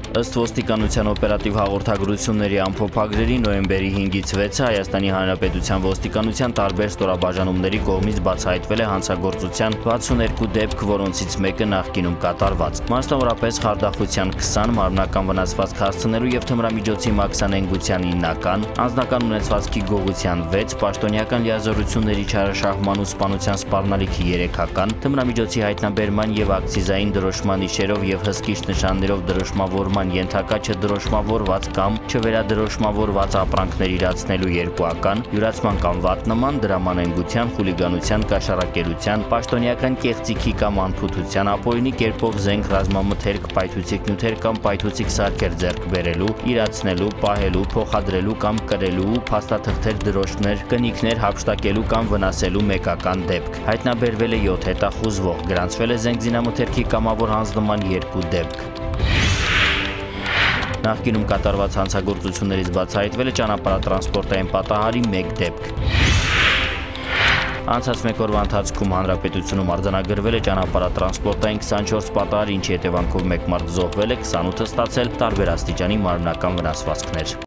Ըստ ոստիկանության օպերատիվ հաղորդագրությունների ամփոփագրերի նոյեմբերի 5-ից 6-ը Հայաստանի Հանրապետության ոստիկանության տարբեր ստորաբաժանումների կողմից բացահայտվել է հանցագործության 62 դեպք, որոնցից մեկը նախկինում կատարված։ Մասնավորապես խարդախության 20, մարմնական վնասվածք հասցնելու և թմրամիջոցի մաքսանենգության 9-ական, անձնական ունեցվածքի գողության 6, պաշտոնյական լիազորությունների չարաշահման ու սպանության սպառնալիքի 3-ական, թմրամիջոցի հայտնաբերման և ակցիզային դրոշման նիշերով և հսկիչ նշաններով դրոշմավորման ենթակա չդրոշմավորված կամ չվերադրոշմավորված ապրանքներ իրացնելու 2-ական, յուրացման կամ վատնման, դրամանենգության, խուլիգանության, կաշառակերության, պաշտոնյական կեղծիքի կամ անփութության, ապօրինի կերպով զենք, ռազմամթերք, պայթուցիկ նյութեր կամ պայթուցիկ սարքեր ձեռք բերելու, իրացնելու, պահելու, փոխադրելու կամ կրելու, փաստաթղթեր, դրոշմներ, կնիքներ հափշտակելու կամ վնասելու 1-ական դեպք։ Հայտնաբերվել է 7 հետախուզվող, գրանցվել է զենք զինամթերքի կամավոր հանձնման 2 դեպք։ Նախկինում կատարված հանցագործություններից բացահայտվել է ճանապարհատրանսպորտային պատահարի 1 դեպք։ Անցած մեկ օրվա ընթացքում հանրապետությունում արձանագրվել է ճանապարհատրանսպորտային 24 պատահար, ինչի հետևանքով 1 մարդ զոհվել է, 28-ը ստացել տարբեր աստիճանի մարմնական վնասվածքներ։